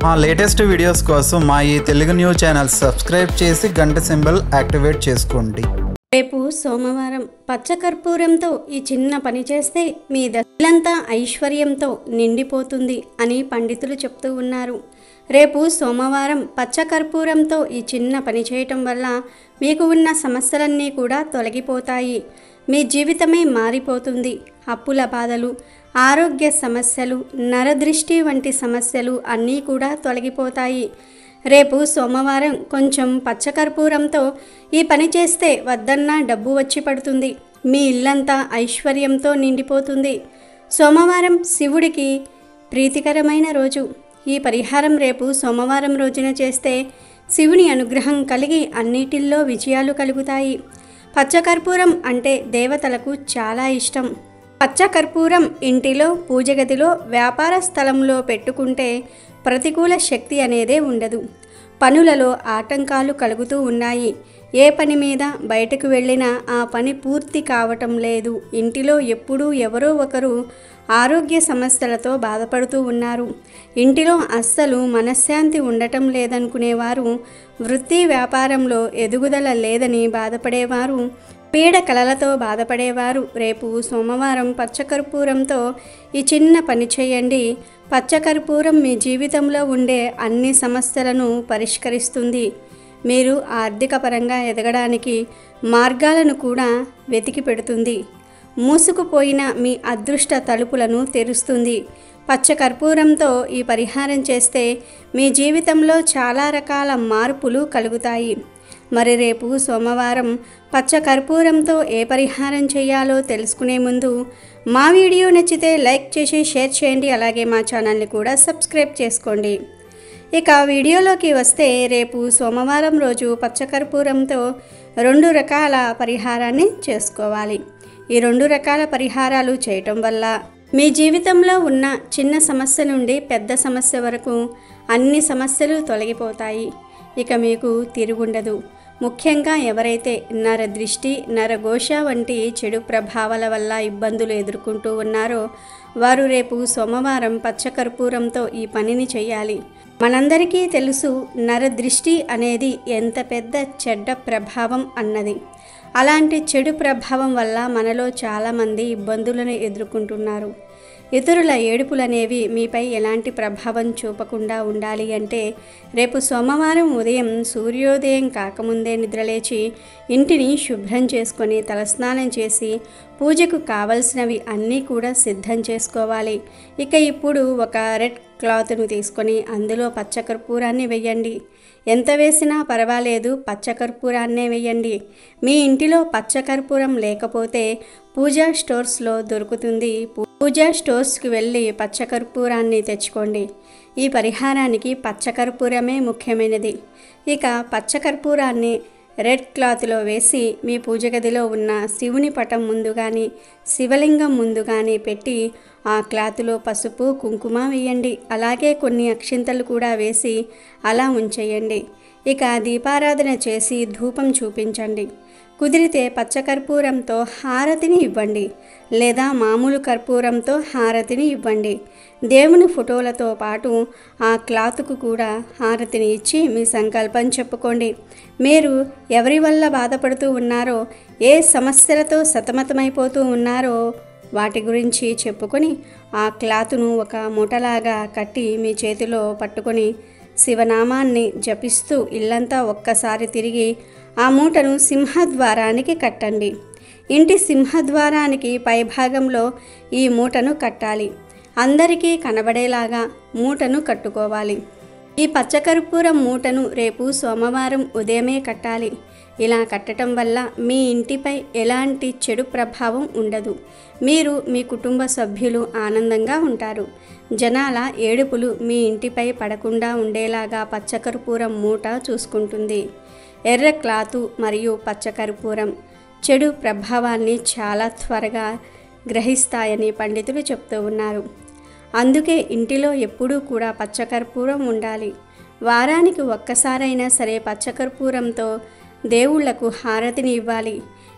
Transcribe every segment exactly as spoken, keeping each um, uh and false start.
మా latest videos కోసం మా ఈ తెలుగు న్యూస్ ఛానల్ సబ్స్క్రైబ్ చేసి గంట సింబల్ యాక్టివేట్ చేసుకోండి. రేపు సోమవారం పచ్చకర్పూరంతో ఈ చిన్న పని చేస్తే మీ దశలంతా ఐశ్వర్యంతో నిండిపోతుంది అని పండితులు చెప్తూ ఉన్నారు. రేపు సోమవారం పచ్చకర్పూరంతో ఈ చిన్న పని చేయటం వల్ల మీకు ఉన్న సమస్యలన్నీ కూడా తొలగిపోతాయి. మీ జీవితమే మారిపోతుంది. అప్పుల బాధలు, ఆరోగ్య సమస్యలు, నరదృష్టి వంటి సమస్యలు అన్నీ కూడా తొలగిపోతాయి. రేపు సోమవారం కొంచెం పచ్చకర్పూరంతో ఈ పని చేస్తే వద్దన్న డబ్బు వచ్చి పడుతుంది. మీ ఇల్లంతా ఐశ్వర్యంతో నిండిపోతుంది. సోమవారం శివుడికి ప్రీతికరమైన రోజు. ఈ పరిహారం రేపు సోమవారం రోజున చేస్తే శివుని అనుగ్రహం కలిగి అన్నిటిల్లో విజయాలు కలుగుతాయి. పచ్చకర్పూరం అంటే దేవతలకు చాలా ఇష్టం. పచ్చకర్పూరం ఇంటిలో, పూజ గదిలో, వ్యాపార స్థలంలో పెట్టుకుంటే ప్రతికూల శక్తి అనేదే ఉండదు. పనులలో ఆటంకాలు కలుగుతూ ఉన్నాయి. ఏ పని మీద బయటకు వెళ్ళినా ఆ పని పూర్తి కావటం లేదు. ఇంటిలో ఎప్పుడూ ఎవరో ఒకరు ఆరోగ్య సమస్యలతో బాధపడుతూ ఉన్నారు. ఇంటిలో అస్సలు మనశ్శాంతి ఉండటం లేదనుకునేవారు, వృత్తి వ్యాపారంలో ఎదుగుదల లేదని బాధపడేవారు, పీడ కలలతో బాధపడేవారు రేపు సోమవారం పచ్చకర్పూరంతో ఈ చిన్న పని చేయండి. పచ్చకర్పూరం మీ జీవితంలో ఉండే అన్ని సమస్యలను పరిష్కరిస్తుంది. మీరు ఆర్థిక పరంగా ఎదగడానికి మార్గాలను కూడా వెతికి పెడుతుంది. మూసుకుపోయిన మీ అదృష్ట తలుపులను తెరుస్తుంది. పచ్చకర్పూరంతో ఈ పరిహారం చేస్తే మీ జీవితంలో చాలా రకాల మార్పులు కలుగుతాయి. మరి రేపు సోమవారం పచ్చకర్పూరంతో ఏ పరిహారం చేయాలో తెలుసుకునే ముందు మా వీడియో నచ్చితే లైక్ చేసి షేర్ చేయండి. అలాగే మా ఛానల్ని కూడా సబ్స్క్రైబ్ చేసుకోండి. ఇక వీడియోలోకి వస్తే రేపు సోమవారం రోజు పచ్చకర్పూరంతో రెండు రకాల పరిహారాన్ని చేసుకోవాలి. ఈ రెండు రకాల పరిహారాలు చేయటం వల్ల మీ జీవితంలో ఉన్న చిన్న సమస్య నుండి పెద్ద సమస్య వరకు అన్ని సమస్యలు తొలగిపోతాయి. ఇక మీకు తిరుగుండదు. ముఖ్యంగా ఎవరైతే నరదృష్టి, నరఘోష వంటి చెడు ప్రభావాల వల్ల ఇబ్బందులు ఎదుర్కొంటూ ఉన్నారో వారు రేపు సోమవారం పచ్చకర్పూరంతో ఈ పనిని చేయాలి. మనందరికీ తెలుసు నరదృష్టి అనేది ఎంత పెద్ద చెడ్డ ప్రభావం అన్నది. అలాంటి చెడు ప్రభావం వల్ల మనలో చాలామంది ఇబ్బందులను ఎదుర్కొంటున్నారు. ఇతరుల ఏడుపులనేవి మీపై ఎలాంటి ప్రభావం చూపకుండా ఉండాలి అంటే రేపు సోమవారం ఉదయం సూర్యోదయం కాకముందే నిద్రలేచి ఇంటిని శుభ్రం చేసుకొని తలస్నానం చేసి పూజకు కావలసినవి అన్నీ కూడా సిద్ధం చేసుకోవాలి. ఇక ఇప్పుడు ఒక రెడ్ క్లాత్ను తీసుకొని అందులో పచ్చకర్పూరాన్ని వేయండి. ఎంత వేసినా పర్వాలేదు, పచ్చకర్పూరాన్నే వేయండి. మీ ఇంటిలో పచ్చకర్పూరం లేకపోతే పూజా స్టోర్స్లో దొరుకుతుంది. పూజా స్టోర్స్కి వెళ్ళి పచ్చకర్పూరాన్ని తెచ్చుకోండి. ఈ పరిహారానికి పచ్చకర్పూరమే ముఖ్యమైనది. ఇక పచ్చకర్పూరాన్ని రెడ్ క్లాత్లో వేసి మీ పూజ గదిలో ఉన్న శివుని పటం ముందు కానీ శివలింగం ముందు కానీ పెట్టి ఆ క్లాత్లో పసుపు, కుంకుమ వేయండి. అలాగే కొన్ని అక్షింతలు కూడా వేసి అలా ఉంచేయండి. ఇక దీపారాధన చేసి ధూపం చూపించండి. కుదిరితే పచ్చకర్పూరంతో హారతిని ఇవ్వండి లేదా మామూలు కర్పూరంతో హారతిని ఇవ్వండి. దేవుని ఫోటోలతో పాటు ఆ క్లాత్కు కూడా హారతిని ఇచ్చి మీ సంకల్పం చెప్పుకోండి. మీరు ఎవరి వల్ల బాధపడుతూ ఉన్నారో, ఏ సమస్యలతో సతమతమైపోతూ ఉన్నారో వాటి గురించి చెప్పుకొని ఆ క్లాతును ఒక మూటలాగా కట్టి మీ చేతిలో పట్టుకొని శివనామాన్ని జపిస్తూ ఇల్లంతా ఒక్కసారి తిరిగి ఆ మూటను సింహద్వారానికి కట్టండి. ఇంటి సింహద్వారానికి పైభాగంలో ఈ మూటను కట్టాలి. అందరికీ కనబడేలాగా మూటను కట్టుకోవాలి. ఈ పచ్చకర్పూరం మూటను రేపు సోమవారం ఉదయమే కట్టాలి. ఇలా కట్టడం వల్ల మీ ఇంటిపై ఎలాంటి చెడు ప్రభావం ఉండదు. మీరు మీ కుటుంబ సభ్యులు ఆనందంగా ఉంటారు. జనాల ఏడుపులు మీ ఇంటిపై పడకుండా ఉండేలాగా పచ్చకర్పూరం మూట చూసుకుంటుంది. ఎర్ర క్లాతు మరియు పచ్చకర్పూరం చెడు ప్రభావాన్ని చాలా త్వరగా గ్రహిస్తాయని పండితులు చెప్తూ ఉన్నారు. అందుకే ఇంటిలో ఎప్పుడూ కూడా పచ్చకర్పూరం ఉండాలి. వారానికి ఒక్కసారైనా సరే పచ్చకర్పూరంతో దేవుళ్లకు హారతిని ఇవ్వాలి.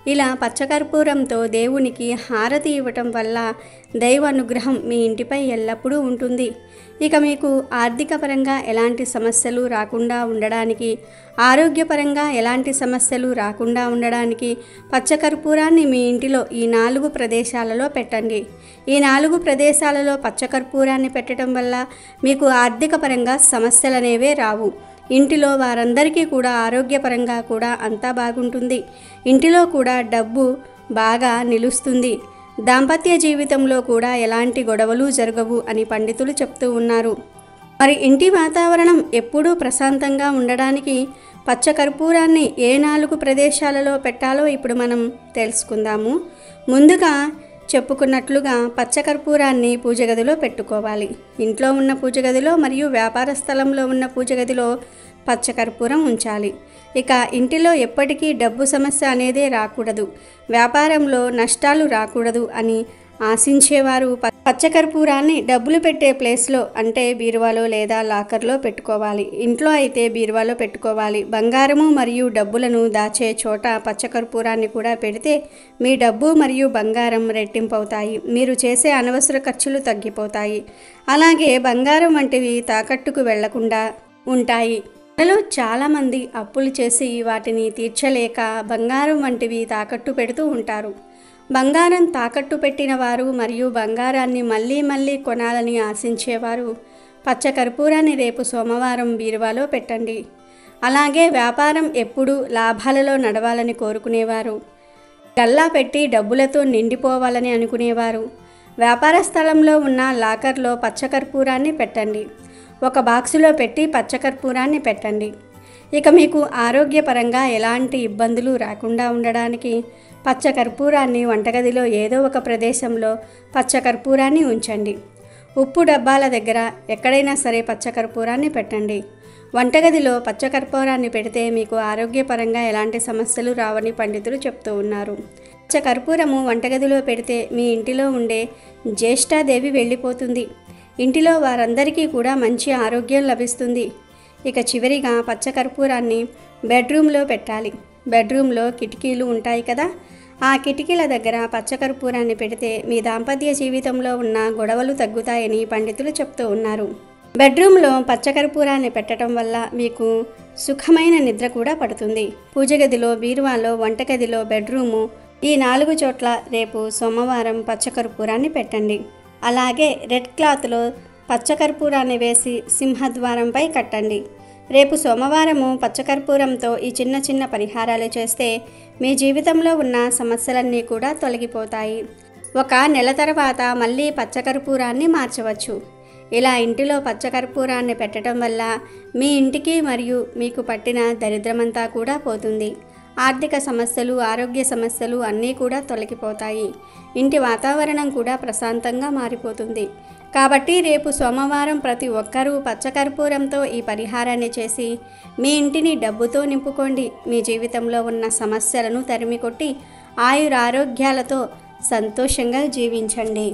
ఇలా పచ్చకర్పూరంతో దేవునికి హారతి ఇవ్వటం వల్ల దైవ అనుగ్రహం మీ ఇంటిపై ఎల్లప్పుడూ ఉంటుంది. ఇక మీకు ఆర్థికపరంగా ఎలాంటి సమస్యలు రాకుండా ఉండడానికి, ఆరోగ్యపరంగా ఎలాంటి సమస్యలు రాకుండా ఉండడానికి పచ్చకర్పూరాన్ని మీ ఇంటిలో ఈ నాలుగు ప్రదేశాలలో పెట్టండి. ఈ నాలుగు ప్రదేశాలలో పచ్చకర్పూరాన్ని పెట్టడం వల్ల మీకు ఆర్థికపరంగా సమస్యలు అనేవే రావు. ఇంటిలో వారందరికీ కూడా ఆరోగ్యపరంగా కూడా అంతా బాగుంటుంది. ఇంటిలో కూడా డబ్బు బాగా నిలుస్తుంది. దాంపత్య జీవితంలో కూడా ఎలాంటి గొడవలు జరగవు అని పండితులు చెప్తూ ఉన్నారు. మరి ఇంటి వాతావరణం ఎప్పుడూ ప్రశాంతంగా ఉండడానికి పచ్చకర్పూరాన్ని ఏ నాలుగు ప్రదేశాలలో పెట్టాలో ఇప్పుడు మనం తెలుసుకుందాము. ముందుగా చెప్పుకున్నట్లుగా పచ్చకర్పూరాన్ని పూజ గదిలో పెట్టుకోవాలి. ఇంట్లో ఉన్న పూజ గదిలో మరియు వ్యాపార స్థలంలో ఉన్న పూజ గదిలో పచ్చకర్పూరం ఉంచాలి. ఇక ఇంటిలో ఎప్పటికీ డబ్బు సమస్య అనేదే రాకూడదు, వ్యాపారంలో నష్టాలు రాకూడదు అని ఆశించేవారు పచ్చకర్పూరాన్ని డబ్బులు పెట్టే ప్లేస్లో అంటే బీరువాలో లేదా లాకర్లో పెట్టుకోవాలి. ఇంట్లో అయితే బీరువాలో పెట్టుకోవాలి. బంగారము మరియు డబ్బులను దాచే చోట పచ్చకర్పూరాన్ని కూడా పెడితే మీ డబ్బు మరియు బంగారం రెట్టింపవుతాయి. మీరు చేసే అనవసర ఖర్చులు తగ్గిపోతాయి. అలాగే బంగారం వంటివి తాకట్టుకు వెళ్లకుండా ఉంటాయి. మనలో చాలామంది అప్పులు చేసి వాటిని తీర్చలేక బంగారం వంటివి తాకట్టు పెడుతూ ఉంటారు. బంగారం తాకట్టు పెట్టిన వారు మరియు బంగారాన్ని మళ్ళీ మళ్ళీ కొనాలని ఆశించేవారు పచ్చకర్పూరాన్ని రేపు సోమవారం బీరువాలో పెట్టండి. అలాగే వ్యాపారం ఎప్పుడూ లాభాలలో నడవాలని కోరుకునేవారు, గల్లా పెట్టి డబ్బులతో నిండిపోవాలని అనుకునేవారు వ్యాపార స్థలంలో ఉన్న లాకర్లో పచ్చకర్పూరాన్ని పెట్టండి. ఒక బాక్సులో పెట్టి పచ్చకర్పూరాన్ని పెట్టండి. ఇక మీకు ఆరోగ్యపరంగా ఎలాంటి ఇబ్బందులు రాకుండా ఉండడానికి పచ్చకర్పూరాన్ని వంటగదిలో ఏదో ఒక ప్రదేశంలో పచ్చకర్పూరాన్ని ఉంచండి. ఉప్పు డబ్బాల దగ్గర ఎక్కడైనా సరే పచ్చకర్పూరాన్ని పెట్టండి. వంటగదిలో పచ్చకర్పూరాన్ని పెడితే మీకు ఆరోగ్యపరంగా ఎలాంటి సమస్యలు రావని పండితులు చెప్తూ ఉన్నారు. పచ్చకర్పూరము వంటగదిలో పెడితే మీ ఇంటిలో ఉండే జ్యేష్ఠాదేవి వెళ్ళిపోతుంది. ఇంటిలో వారందరికీ కూడా మంచి ఆరోగ్యం లభిస్తుంది. ఇక చివరిగా పచ్చకర్పూరాన్ని బెడ్రూమ్లో పెట్టాలి. బెడ్రూమ్లో కిటికీలు ఉంటాయి కదా, ఆ కిటికీల దగ్గర పచ్చకర్పూరాన్ని పెడితే మీ దాంపత్య జీవితంలో ఉన్న గొడవలు తగ్గుతాయని పండితులు చెప్తూ ఉన్నారు. బెడ్రూమ్లో పచ్చకర్పూరాన్ని పెట్టడం వల్ల మీకు సుఖమైన నిద్ర కూడా పడుతుంది. పూజ గదిలో, బీరువాలో, వంటగదిలో, బెడ్రూము ఈ నాలుగు చోట్ల రేపు సోమవారం పచ్చకర్పూరాన్ని పెట్టండి. అలాగే రెడ్ క్లాత్లో పచ్చకర్పూరాన్ని వేసి సింహద్వారంపై కట్టండి. రేపు సోమవారము పచ్చకర్పూరంతో ఈ చిన్న చిన్న పరిహారాలు చేస్తే మీ జీవితంలో ఉన్న సమస్యలన్నీ కూడా తొలగిపోతాయి. ఒక నెల తర్వాత మళ్ళీ పచ్చకర్పూరాన్ని మార్చవచ్చు. ఇలా ఇంటిలో పచ్చకర్పూరాన్ని పెట్టడం వల్ల మీ ఇంటికి మరియు మీకు పట్టిన దరిద్రమంతా కూడా పోతుంది. ఆర్థిక సమస్యలు, ఆరోగ్య సమస్యలు అన్నీ కూడా తొలగిపోతాయి. ఇంటి వాతావరణం కూడా ప్రశాంతంగా మారిపోతుంది. కాబట్టి రేపు సోమవారం ప్రతి ఒక్కరూ పచ్చకర్పూరంతో ఈ పరిహారాన్ని చేసి మీ ఇంటిని డబ్బుతో నింపుకోండి. మీ జీవితంలో ఉన్న సమస్యలను తరిమికొట్టి ఆయురారోగ్యాలతో సంతోషంగా జీవించండి.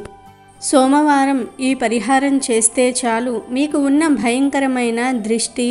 సోమవారం ఈ పరిహారం చేస్తే చాలు, మీకు ఉన్న భయంకరమైన దృష్టి,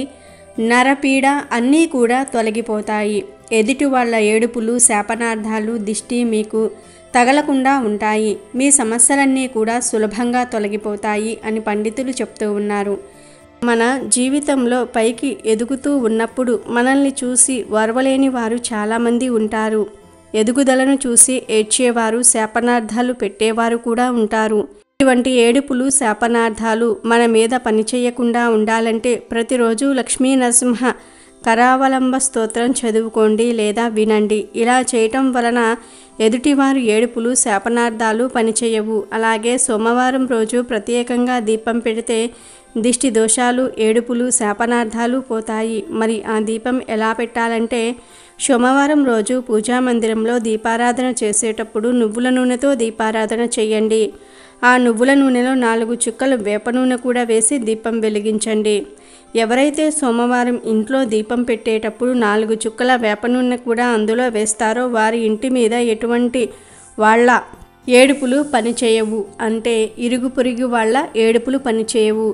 నరపీడ అన్నీ కూడా తొలగిపోతాయి. ఎదుటి వాళ్ళ ఏడుపులు, శాపనార్థాలు, దిష్టి మీకు తగలకుండా ఉంటాయి. మీ సమస్యలన్నీ కూడా సులభంగా తొలగిపోతాయి అని పండితులు చెప్తూ ఉన్నారు. మన జీవితంలో పైకి ఎదుగుతూ ఉన్నప్పుడు మనల్ని చూసి ఓర్వలేని వారు చాలామంది ఉంటారు. ఎదుగుదలను చూసి ఏడ్చేవారు, శాపనార్థాలు పెట్టేవారు కూడా ఉంటారు. ఇటువంటి ఏడుపులు, శాపనార్థాలు మన మీద పనిచేయకుండా ఉండాలంటే ప్రతిరోజు లక్ష్మీ నరసింహ కరావలంబ స్తోత్రం చదువుకోండి లేదా వినండి. ఇలా చేయటం వలన ఎదుటివారు ఏడుపులు, శాపనార్థాలు పనిచేయవు. అలాగే సోమవారం రోజు ప్రత్యేకంగా దీపం పెడితే దిష్టి దోషాలు, ఏడుపులు, శాపనార్థాలు పోతాయి. మరి ఆ దీపం ఎలా పెట్టాలంటే సోమవారం రోజు పూజా మందిరంలో దీపారాధన చేసేటప్పుడు నువ్వుల నూనెతో దీపారాధన చేయండి. ఆ నువ్వుల నూనెలో నాలుగు చుక్కలు వేప నూనె కూడా వేసి దీపం వెలిగించండి. ఎవరైతే సోమవారం ఇంట్లో దీపం పెట్టేటప్పుడు నాలుగు చుక్కల వేప నూనె కూడా అందులో వేస్తారో వారి ఇంటి మీద ఎటువంటి వాళ్ళ ఏడుపులు పనిచేయవు. అంటే ఇరుగు పొరుగు వాళ్ళ ఏడుపులు పనిచేయవు.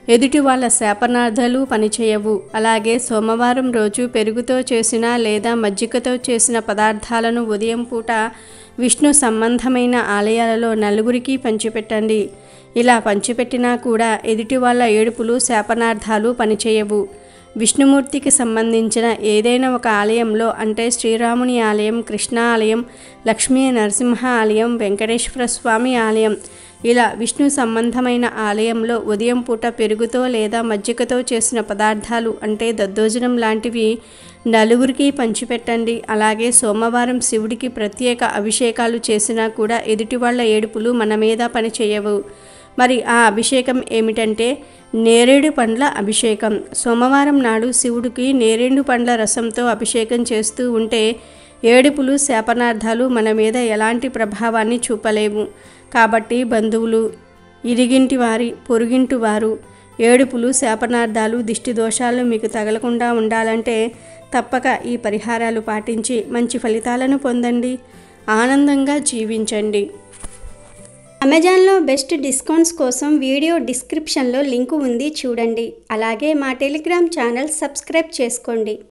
ఎదుటి వాళ్ళ శాపనార్థాలు పనిచేయవు. అలాగే సోమవారం రోజు పెరుగుతో చేసిన లేదా మజ్జిగతో చేసిన పదార్థాలను ఉదయం పూట విష్ణు సంబంధమైన ఆలయాలలో నలుగురికి పంచిపెట్టండి. ఇలా పంచిపెట్టినా కూడా ఎదుటి వాళ్ళ ఏడుపులు శాపనార్థాలు పనిచేయవు. విష్ణుమూర్తికి సంబంధించిన ఏదైనా ఒక ఆలయంలో అంటే శ్రీరాముని ఆలయం, కృష్ణ ఆలయం, లక్ష్మీ నరసింహ ఆలయం, వెంకటేశ్వర స్వామి ఆలయం, ఇలా విష్ణు సంబంధమైన ఆలయంలో ఉదయం పూట పెరుగుతో లేదా మజ్జిగతో చేసిన పదార్థాలు అంటే దద్దోజనం లాంటివి నలుగురికి పంచిపెట్టండి. అలాగే సోమవారం శివుడికి ప్రత్యేక అభిషేకాలు చేసినా కూడా ఎదుటి వాళ్ళ ఏడుపులు మన మీద పనిచేయవు. మరి ఆ అభిషేకం ఏమిటంటే నేరేడు పండ్ల అభిషేకం. సోమవారం నాడు శివుడికి నేరేడు పండ్ల రసంతో అభిషేకం చేస్తూ ఉంటే ఏడుపులు శాపనార్థాలు మన మీద ఎలాంటి ప్రభావాన్ని చూపలేవు. కాబట్టి బంధువులు, ఇరిగింటి వారి, పొరుగింటి వారు ఏడుపులు శాపనార్థాలు దిష్టి దోషాలు మీకు తగలకుండా ఉండాలంటే తప్పక ఈ పరిహారాలు పాటించి మంచి ఫలితాలను పొందండి, ఆనందంగా జీవించండి. అమెజాన్లో బెస్ట్ డిస్కౌంట్స్ కోసం వీడియో డిస్క్రిప్షన్లో లింకు ఉంది, చూడండి. అలాగే మా టెలిగ్రామ్ ఛానల్ సబ్స్క్రైబ్ చేసుకోండి.